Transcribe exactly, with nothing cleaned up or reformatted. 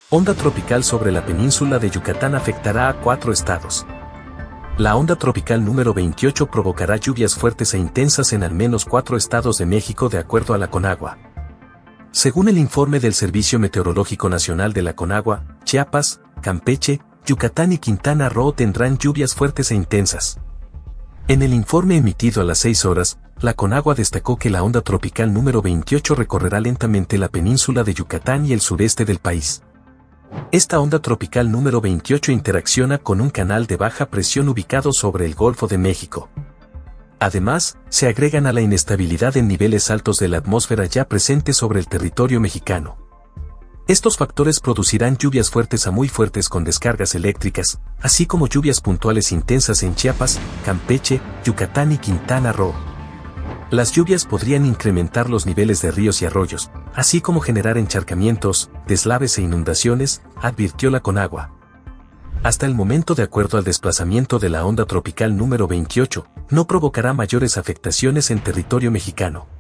Onda tropical sobre la península de Yucatán afectará a cuatro estados. La onda tropical número veintiocho provocará lluvias fuertes e intensas en al menos cuatro estados de México de acuerdo a la Conagua. Según el informe del Servicio Meteorológico Nacional de la Conagua, Chiapas, Campeche, Yucatán y Quintana Roo tendrán lluvias fuertes e intensas. En el informe emitido a las seis horas, la Conagua destacó que la onda tropical número veintiocho recorrerá lentamente la península de Yucatán y el sureste del país. Esta onda tropical número veintiocho interacciona con un canal de baja presión ubicado sobre el Golfo de México. Además, se agregan a la inestabilidad en niveles altos de la atmósfera ya presente sobre el territorio mexicano. Estos factores producirán lluvias fuertes a muy fuertes con descargas eléctricas, así como lluvias puntuales intensas en Chiapas, Campeche, Yucatán y Quintana Roo. Las lluvias podrían incrementar los niveles de ríos y arroyos, así como generar encharcamientos, deslaves e inundaciones, advirtió la Conagua. Hasta el momento, de acuerdo al desplazamiento de la onda tropical número veintiocho, no provocará mayores afectaciones en territorio mexicano.